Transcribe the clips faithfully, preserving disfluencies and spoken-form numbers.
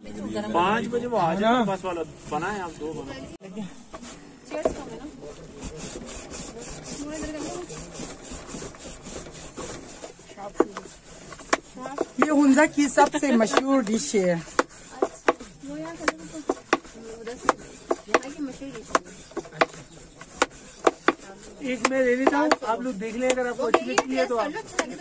पाँच बजे वो आ जाए बस वाला बनाए आप दो बना। ये हुंजा की सबसे मशहूर डिश है। एक मैं ले लेता हूँ, आप लोग देख लें, अगर आपको अच्छी लगती है तो आप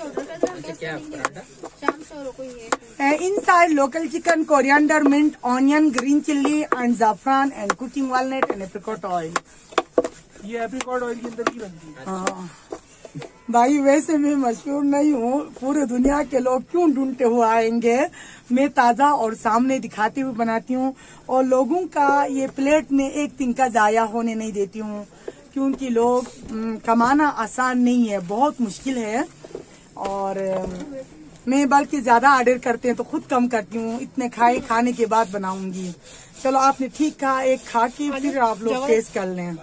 inside local chicken, coriander, mint, onion, green chili and saffron and cooking walnut and apricot oil। ये एप्रिकॉट ऑयल के अंदर की बनती है। हाँ भाई, वैसे मैं मशहूर नहीं हूँ, पूरे दुनिया के लोग क्यों ढूंढते हुए आएंगे। मैं ताजा और सामने दिखाते हुए बनाती हूँ और लोगों का ये प्लेट में एक तिनका जाया होने नहीं देती हूँ, क्योंकि लोग कमाना आसान नहीं है, बहुत मुश्किल है। और मैं बल्कि ज्यादा ऑर्डर करते हैं तो खुद कम करती हूँ, इतने खाए खाने के बाद बनाऊंगी। चलो आपने ठीक कहा, एक खा के फिर आप लोग टेस्ट कर लें।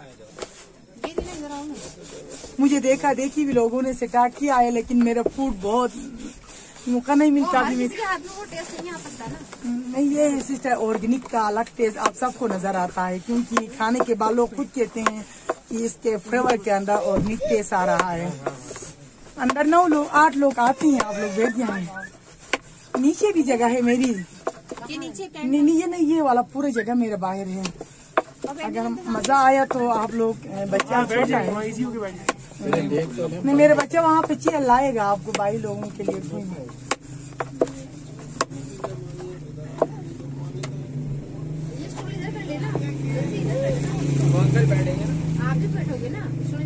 मुझे देखा देखी भी लोगों ने स्टार्ट किया है, लेकिन मेरा फूड बहुत मौका नहीं मिलता भी। नहीं, ये सिस्टर ऑर्गेनिक का अलग टेस्ट आप सबको नजर आता है, क्योंकि खाने के बाद लोग खुद कहते हैं कि इसके फ्लेवर के अंदर ऑर्गेनिक टेस्ट आ रहा है। अंदर नौ लोग आठ लोग आते हैं, आप लोग बैठ जाए। नीचे भी जगह है मेरी, ये नीचे नहीं, नहीं ये नहीं, ये वाला पूरी जगह मेरे बाहर है। अगर मजा आया तो आप लोग बच्चा छोड़ जाए। नहीं, मेरे बच्चा वहाँ पे चेयर लाएगा आपको भाई लोगों के लिए। आप भी बैठोगे ना,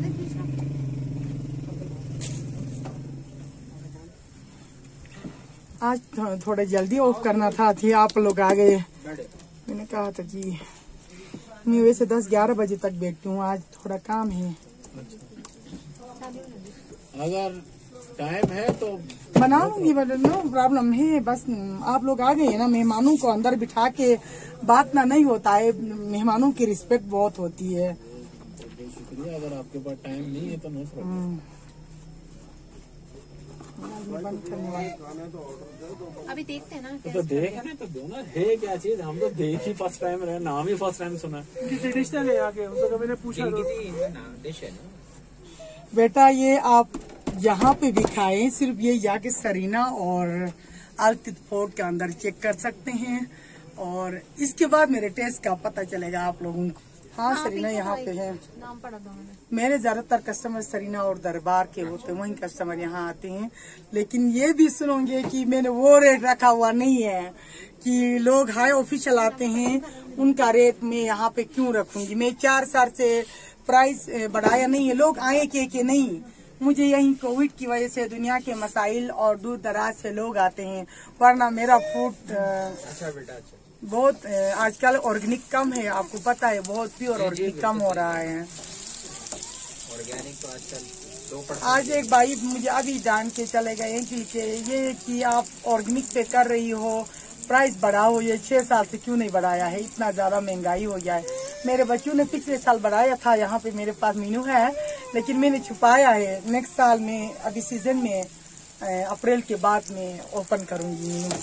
आज थोड़ा जल्दी ऑफ करना था, थी आप लोग आ गए। मैंने कहा था कि मैं वैसे दस ग्यारह बजे तक बैठती हूँ, आज थोड़ा काम है। अगर टाइम है तो बनाऊंगी, नो प्रॉब्लम है। बस आप लोग आ गए ना, मेहमानों को अंदर बिठा के बात ना नहीं होता है, मेहमानों की रिस्पेक्ट बहुत होती है। शुक्रिया, अगर आपके पास टाइम नहीं है तो नो प्रॉब्लम। अभी देखते हैं ना, तो देखने तो दो ना, है क्या चीज, हम तो देख ही फर्स्ट टाइम रहे, नाम ही फर्स्ट टाइम सुना। ट्रेडिशनल है आके, उनसे मैंने पूछा डिश है ना बेटा, ये आप यहाँ पे भी खाएं, सिर्फ ये जाके सरीना और अल्तित फोर्ट के अंदर चेक कर सकते हैं, और इसके बाद मेरे टेस्ट का पता चलेगा आप लोगों को। हाँ, सरीना यहाँ पे है। नाम पढ़ा था मैंने। मेरे ज्यादातर कस्टमर सरीना और दरबार के होते हैं, वही कस्टमर यहाँ आते हैं। लेकिन ये भी सुनोगे कि मैंने वो रेट रखा हुआ नहीं है कि लोग हाई ऑफिशियल आते हैं, उनका रेट मैं यहाँ पे क्यों रखूंगी। मैं चार साल से प्राइस बढ़ाया नहीं है, लोग आए के के नहीं। मुझे यही कोविड की वजह से दुनिया के मसाइल और दूर दराज से लोग आते हैं, वरना मेरा फूड अच्छा बेटा अच्छा बहुत आजकल ऑर्गेनिक कम है, आपको पता है, बहुत प्योर ऑर्गेनिक कम हो रहा है। ऑर्गेनिक तो आजकल आज एक भाई मुझे अभी जान के चले गए कि ये कि आप ऑर्गेनिक पे कर रही हो, प्राइस बढ़ाओ, ये छह साल से क्यों नहीं बढ़ाया है, इतना ज्यादा महंगाई हो गया है। मेरे बच्चों ने पिछले साल बढ़ाया था, यहाँ पे मेरे पास मेनू है, लेकिन मैंने छुपाया है। नेक्स्ट साल में अभी सीजन में अप्रैल के बाद में ओपन करूंगी मेनू।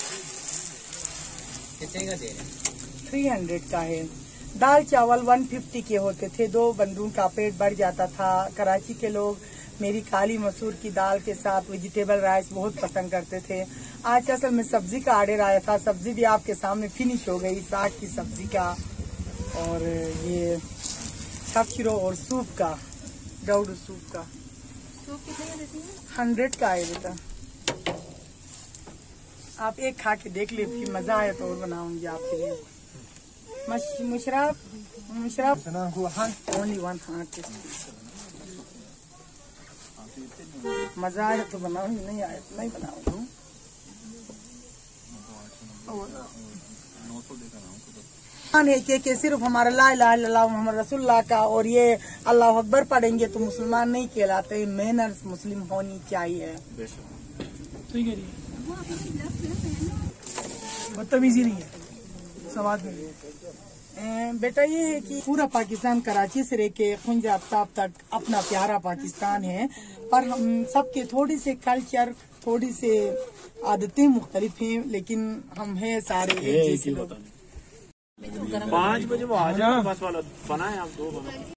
कितने का दे रहे हैं? थ्री हंड्रेड का है। दाल चावल वन फिफ्टी के होते थे, दो बंदों का पेट भर जाता था। कराची के लोग मेरी काली मसूर की दाल के साथ वेजिटेबल राइस बहुत पसंद करते थे। आज असल में सब्जी का ऑर्डर आया था, सब्जी भी आपके सामने फिनिश हो गई, साग की सब्जी का, और ये छाछिरो और सूप का, डाउडू सूप का। सूप कितने का देती है? हंड्रेड का है बेटा। आप एक खा के देख ले, फिर मजा आया तो और बनाऊंगी आपके लिए। Musharraf Musharraf only one heart. मजा आया तो बनाऊंगी, नहीं आया तो नहीं बनाऊंगी। है के, के सिर्फ हमारा ला इलाहा इल्लल्लाह मुहम्मद रसूलुल्लाह का और ये अल्लाह अकबर पढ़ेंगे तो मुसलमान नहीं कहलाते। मैनर्स मुस्लिम होनी चाहिए। ठीक है, बदतमीजी नहीं है, समाज में ए, बेटा ये है कि पूरा पाकिस्तान कराची से लेके खुंजा आफ्ताब तक अपना प्यारा पाकिस्तान है, पर हम सबके थोड़ी से कल्चर थोड़ी से आदतें मुख्तलिफ हैं, लेकिन हम हैं सारे एक जैसे लोग। पाँच बजे वो आ जाए बस वाला बनाए आप दो बना